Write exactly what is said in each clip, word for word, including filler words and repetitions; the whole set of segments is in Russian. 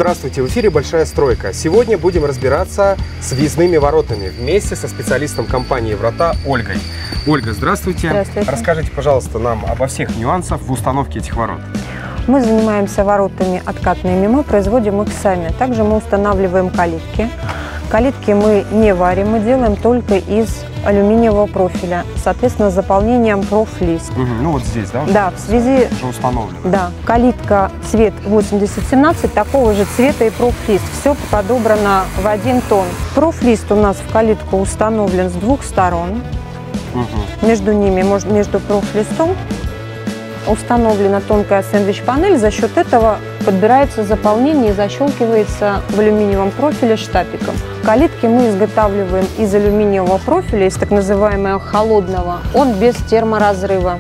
Здравствуйте, в эфире «Большая стройка». Сегодня будем разбираться с въездными воротами вместе со специалистом компании «Врата» Ольгой. Ольга, здравствуйте. Здравствуйте. Расскажите, пожалуйста, нам обо всех нюансах в установке этих ворот. Мы занимаемся воротами откатными, мы производим их сами. Также мы устанавливаем калитки. Калитки мы не варим, мы делаем только из алюминиевого профиля, соответственно, с заполнением профлист. Угу, ну вот здесь, да? Да, в связи... Уже установлено. Да, калитка цвет восемьдесят семнадцать, такого же цвета и профлист. Все подобрано в один тон. Профлист у нас в калитку установлен с двух сторон. Угу. Между ними, между профлистом, установлена тонкая сэндвич-панель. За счет этого подбирается заполнение и защелкивается в алюминиевом профиле штапиком. Калитки мы изготавливаем из алюминиевого профиля, из так называемого холодного. Он без терморазрыва.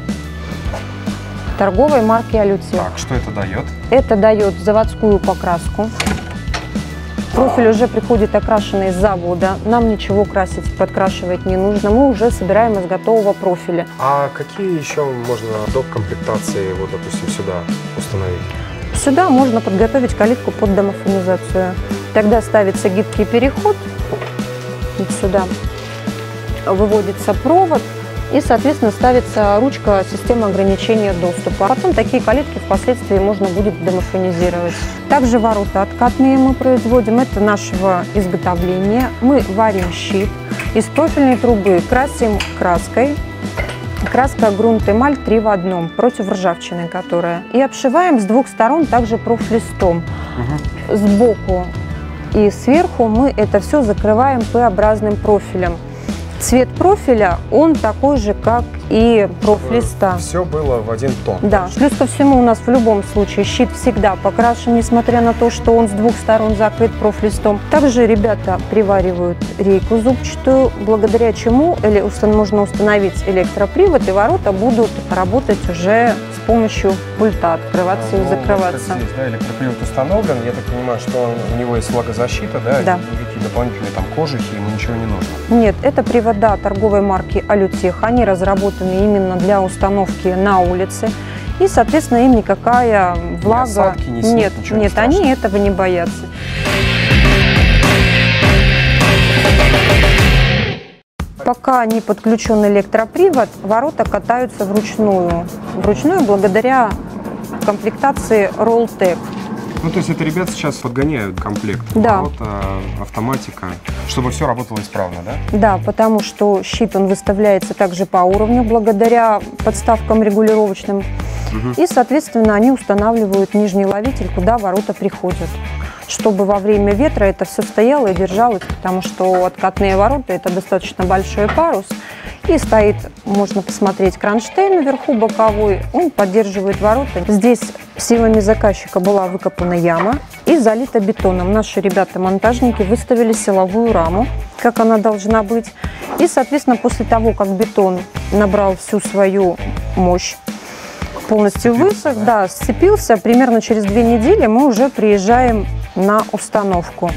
Торговой марки «Алютех». Так, что это дает? Это дает заводскую покраску. Профиль уже приходит окрашенный с завода. Нам ничего красить, подкрашивать не нужно. Мы уже собираем из готового профиля. А какие еще можно доп. Комплектации, вот, допустим, сюда установить? Сюда можно подготовить калитку под домофонизацию. Тогда ставится гибкий переход. Вот сюда выводится провод. И, соответственно, ставится ручка системы ограничения доступа. Потом такие калитки впоследствии можно будет домофонизировать. Также ворота откатные мы производим. Это нашего изготовления. Мы варим щит из профильной трубы, красим краской. Краска грунт эмаль три в одном, против ржавчины которая. И обшиваем с двух сторон также профлистом. Угу. Сбоку и сверху мы это все закрываем П-образным профилем. Цвет профиля, он такой же, как и профлиста. Все было в один тон. Да, плюс ко всему у нас в любом случае щит всегда покрашен, несмотря на то, что он с двух сторон закрыт профлистом. Также ребята приваривают рейку зубчатую, благодаря чему можно установить электропривод, и ворота будут работать уже с помощью пульта, открываться а, и ну, закрываться. Здесь, да, электропривод установлен, я так понимаю, что он, у него есть влагозащита, да? Да. Никакие дополнительные там кожухи, ему ничего не нужно? Нет, это привода торговой марки «Алютех». Они разработаны именно для установки на улице. И, соответственно, им никакая влага... Ни осадки, ни снег, нет, ничего нет, не они этого не боятся. Пока не подключен электропривод, ворота катаются вручную. Вручную благодаря комплектации Rolltec. Ну, то есть это ребята сейчас подгоняют комплект, да. Ворота, автоматика, чтобы все работало исправно, да? Да, потому что щит, он выставляется также по уровню, благодаря подставкам регулировочным. Угу. И, соответственно, они устанавливают нижний ловитель, куда ворота приходят, чтобы во время ветра это все стояло и держалось, потому что откатные ворота – это достаточно большой парус. И стоит, можно посмотреть, кронштейн вверху боковой, он поддерживает ворота. Здесь силами заказчика была выкопана яма и залита бетоном. Наши ребята-монтажники выставили силовую раму, как она должна быть. И, соответственно, после того, как бетон набрал всю свою мощь, полностью высох, да, сцепился, примерно через две недели мы уже приезжаем на установку.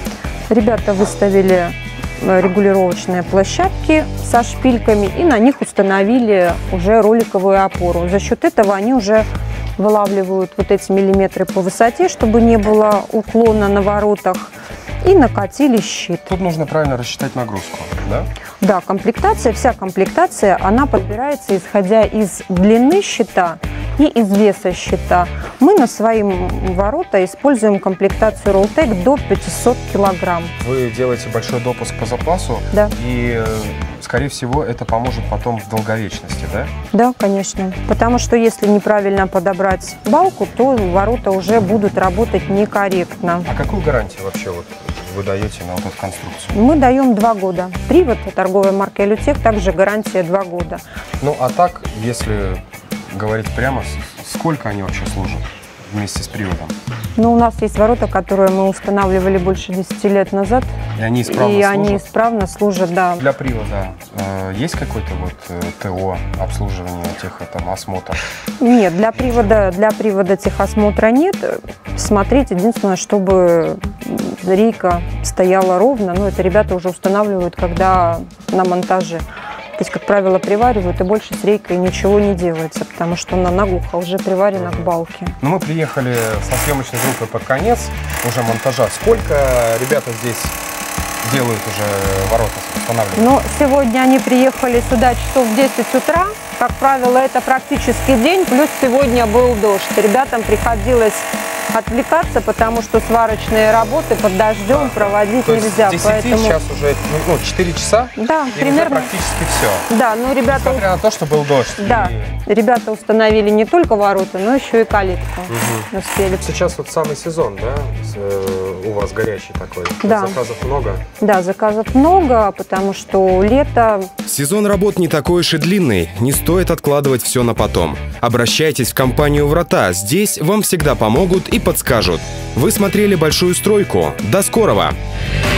Ребята выставили регулировочные площадки со шпильками и на них установили уже роликовую опору. За счет этого они уже вылавливают вот эти миллиметры по высоте, чтобы не было уклона на воротах, и накатили щит. Тут нужно правильно рассчитать нагрузку, да? Да, комплектация, вся комплектация, она подбирается исходя из длины щита и из веса щита. Мы на свои ворота используем комплектацию Rolltec до пятисот килограмм. Вы делаете большой допуск по запасу, да. И, скорее всего, это поможет потом в долговечности, да? Да, конечно. Потому что если неправильно подобрать балку, то ворота уже будут работать некорректно. А какую гарантию вообще вот вы даете на вот эту конструкцию? Мы даем два года. Привод торговой марки «Алютех» также гарантия два года. Ну, а так, если говорить прямо, сколько они вообще служат вместе с приводом? Ну, у нас есть ворота, которые мы устанавливали больше десяти лет назад. И они исправно и служат? они исправно служат, да. Для привода э, есть какой-то вот э, ТО, обслуживание, тех, там, осмотр? Нет, для привода, для привода техосмотра нет. Смотреть единственное, чтобы рейка стояла ровно. Но это ребята уже устанавливают, когда на монтаже. То есть, как правило, приваривают, и больше с рейкой ничего не делается, потому что она наглухо уже приварена к балке. Но мы приехали со съемочной группой под конец уже монтажа. Сколько ребята здесь делают уже ворота, устанавливают? Ну, сегодня они приехали сюда часов в десять утра. Как правило, это практически день, плюс сегодня был дождь. Ребятам приходилось отвлекаться, потому что сварочные работы под дождем да, проводить то нельзя. С десяти поэтому... сейчас уже ну, четыре часа, да, и примерно... уже практически все. Да, ну ребята... Несмотря на то, что был дождь. Да, и... ребята установили не только ворота, но еще и калитку. Угу. Успели. Сейчас вот самый сезон, да, у вас горячий такой? Да. Заказов много? Да, заказов много, потому что лето... Сезон работ не такой уж и длинный, не стоит откладывать все на потом. Обращайтесь в компанию «Врата», здесь вам всегда помогут и подскажут. Вы смотрели «Большую стройку». До скорого!